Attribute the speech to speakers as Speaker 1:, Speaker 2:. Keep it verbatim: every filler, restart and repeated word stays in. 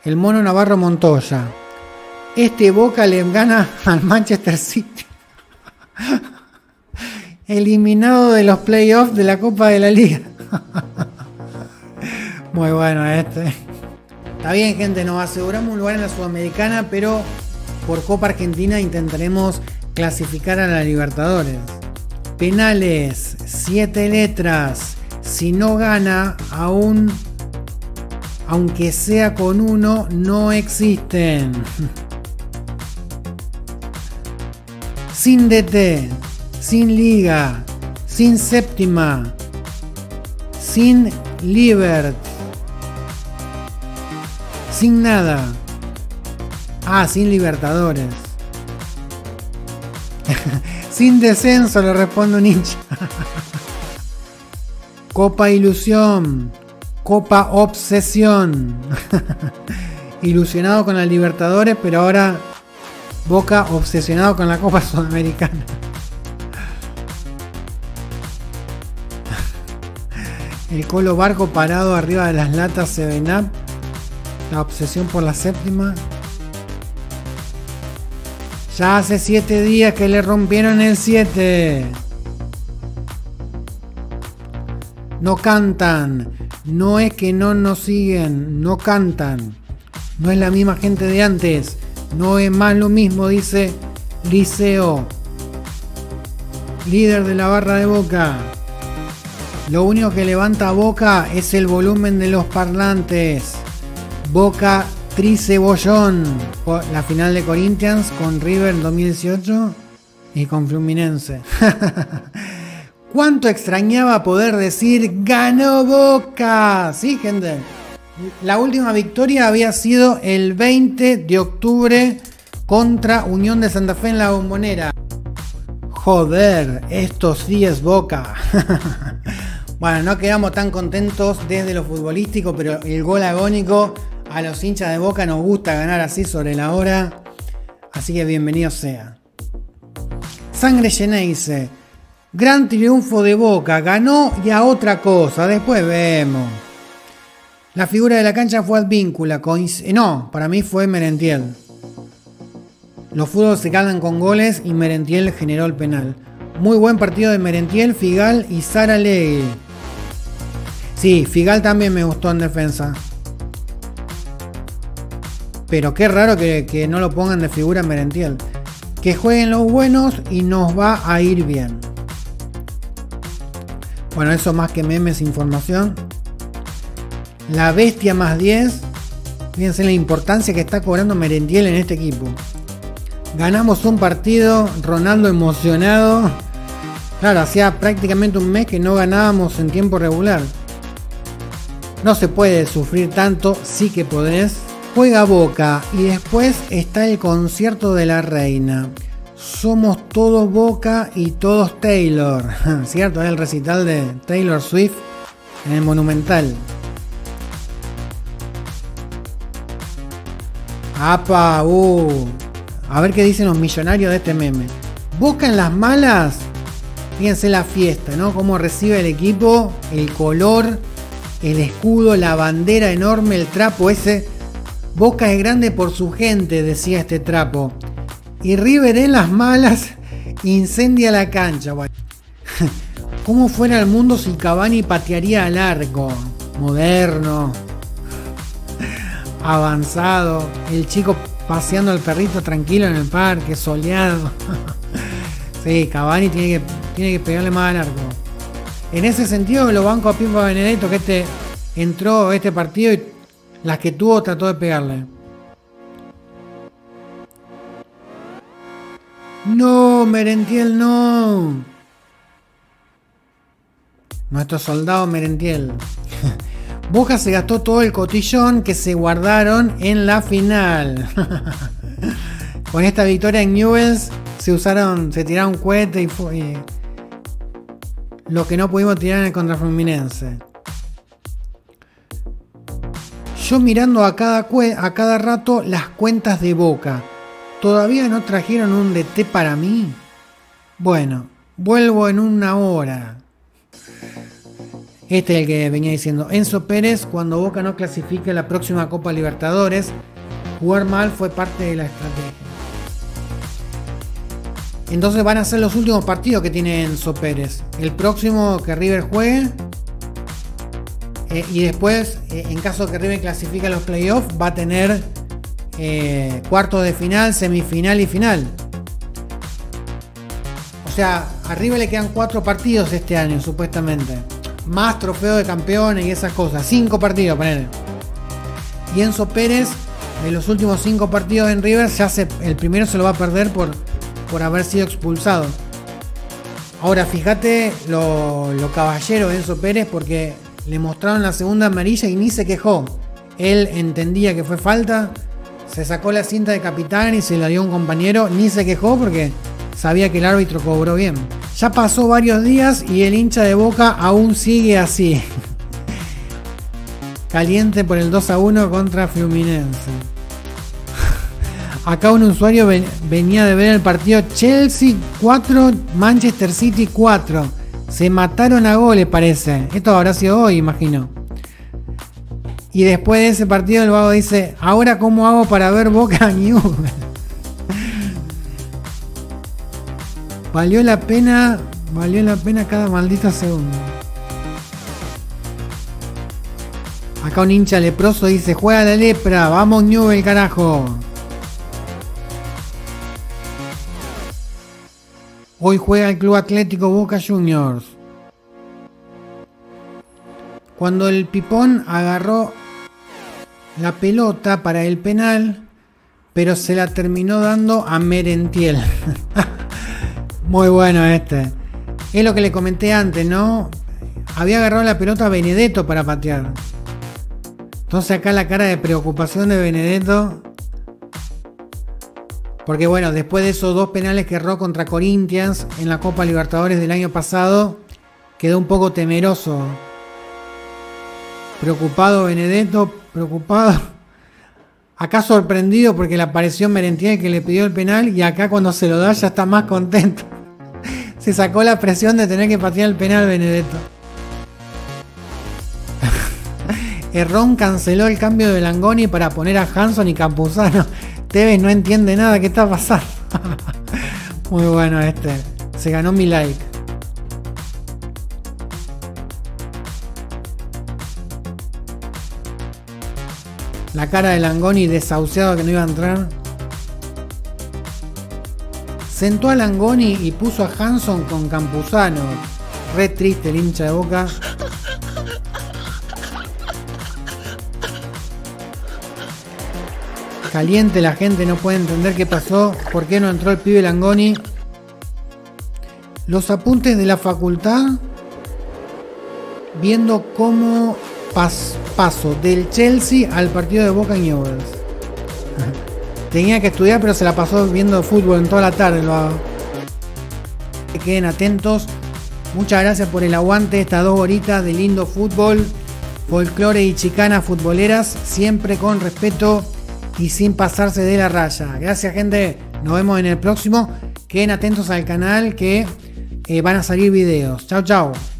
Speaker 1: el Mono Navarro Montoya. Este Boca le gana al Manchester City. Eliminado de los playoffs de la Copa de la Liga. Muy bueno este. Está bien, gente, nos aseguramos un lugar en la Sudamericana, pero por Copa Argentina intentaremos clasificar a la Libertadores. Penales, siete letras. Si no gana, aún, aunque sea con uno, no existen. Sin D T, sin liga, sin séptima, sin Libert, sin nada. Ah, sin Libertadores. Sin descenso, le responde un hincha. Copa Ilusión, Copa Obsesión. Ilusionado con la Libertadores, pero ahora Boca obsesionado con la Copa Sudamericana. El Colo Barco parado arriba de las latas seven up. La obsesión por la séptima. Ya hace siete días que le rompieron el siete. No cantan. No es que no nos siguen. No cantan. No es la misma gente de antes. No es más lo mismo, dice Liceo, líder de la barra de Boca. Lo único que levanta Boca es el volumen de los parlantes. Boca Tricebollón. La final de Corinthians con River en dos mil dieciocho y con Fluminense. ¿Cuánto extrañaba poder decir ganó Boca? Sí, gente. La última victoria había sido el veinte de octubre contra Unión de Santa Fe en la Bombonera. Joder, estos sí es Boca. Bueno, no quedamos tan contentos desde lo futbolístico, pero el gol agónico a los hinchas de Boca nos gusta ganar así sobre la hora. Así que bienvenido sea. Sangre Geneise. Gran triunfo de Boca. Ganó y a otra cosa. Después vemos. La figura de la cancha fue Advíncula. Coinc- no, para mí fue Merentiel. Los fútbol se caldan con goles y Merentiel generó el penal. Muy buen partido de Merentiel, Figal y Saralegui. Sí, Figal también me gustó en defensa. Pero qué raro que, que no lo pongan de figura en Merentiel. Que jueguen los buenos y nos va a ir bien. Bueno, eso más que memes, información. La bestia más diez. Fíjense la importancia que está cobrando Merentiel en este equipo. Ganamos un partido, Ronaldo emocionado. Claro, hacía prácticamente un mes que no ganábamos en tiempo regular. No se puede sufrir tanto, sí que podés. Juega Boca y después está el concierto de la reina. Somos todos Boca y todos Taylor. ¿Cierto? Es el recital de Taylor Swift en el Monumental. ¡Apa! Uh. A ver qué dicen los millonarios de este meme. Boca en las malas. Fíjense la fiesta, ¿no? Cómo recibe el equipo, el color, el escudo, la bandera enorme, el trapo ese. Boca es grande por su gente, decía este trapo. Y River en las malas incendia la cancha. Bueno. ¿Cómo fuera el mundo si Cavani patearía al arco? Moderno. Avanzado. El chico paseando al perrito tranquilo en el parque, soleado. Sí, Cavani tiene que, tiene que pegarle más al arco. En ese sentido lo banco a Pimpa Benedetto, que este entró este partido y las que tuvo trató de pegarle. No, Merentiel no. Nuestro soldado Merentiel. Boca se gastó todo el cotillón que se guardaron en la final. Con esta victoria en Newell's se usaron, se tiraron cohetes y fue y lo que no pudimos tirar en el contra Fluminense. Yo mirando a cada, a cada rato las cuentas de Boca. ¿Todavía no trajeron un D T para mí? Bueno, vuelvo en una hora. Este es el que venía diciendo. Enzo Pérez, cuando Boca no clasifique a la próxima Copa Libertadores, jugar mal fue parte de la estrategia. Entonces van a ser los últimos partidos que tiene Enzo Pérez. El próximo que River juegue. Eh, y después, eh, en caso que River clasifique a los playoffs, va a tener eh, cuartos de final, semifinal y final. O sea, a River le quedan cuatro partidos este año, supuestamente. Más trofeo de campeones y esas cosas. Cinco partidos, ponele. Y Enzo Pérez, de los últimos cinco partidos en River, ya se, el primero se lo va a perder por, por haber sido expulsado. Ahora, fíjate lo, lo caballero de Enzo Pérez, porque le mostraron la segunda amarilla y ni se quejó. Él entendía que fue falta, se sacó la cinta de capitán y se la dio a un compañero, ni se quejó porque sabía que el árbitro cobró bien. Ya pasó varios días y el hincha de Boca aún sigue así. Caliente por el dos a uno contra Fluminense. Acá un usuario ven, venía de ver el partido Chelsea cuatro, Manchester City cuatro. Se mataron a goles, parece. Esto habrá sido hoy, imagino. Y después de ese partido el vago dice, ahora cómo hago para ver Boca Newell's. Valió la pena, valió la pena cada maldito segundo. Acá un hincha leproso dice, juega la lepra, vamos Newell's, carajo. Hoy juega el Club Atlético Boca Juniors. Cuando el Pipón agarró la pelota para el penal, pero se la terminó dando a Merentiel. Muy bueno este. Es lo que le comenté antes, ¿no? Había agarrado la pelota a Benedetto para patear. Entonces acá la cara de preocupación de Benedetto. Porque bueno, después de esos dos penales que erró contra Corinthians en la Copa Libertadores del año pasado, quedó un poco temeroso. Preocupado Benedetto, preocupado. Acá sorprendido porque le apareció Merentiel que le pidió el penal y acá cuando se lo da ya está más contento. Se sacó la presión de tener que patear el penal Benedetto. Errón canceló el cambio de Langoni para poner a Hanson y Campuzano. Tevez no entiende nada que está pasando. Muy bueno este. Se ganó mi like. La cara de Langoni desahuciado que no iba a entrar. Sentó a Langoni y puso a Hanson con Campuzano. Re triste el hincha de Boca. Caliente la gente, no puede entender qué pasó, por qué no entró el pibe Langoni. Los apuntes de la facultad, viendo cómo pas, paso del Chelsea al partido de Boca Newell's. Tenía que estudiar, pero se la pasó viendo fútbol en toda la tarde. Lo que queden atentos. Muchas gracias por el aguante, estas dos horitas de lindo fútbol, folclore y chicanas futboleras, siempre con respeto y sin pasarse de la raya. Gracias, gente. Nos vemos en el próximo. Queden atentos al canal que eh, van a salir videos. Chau, chau.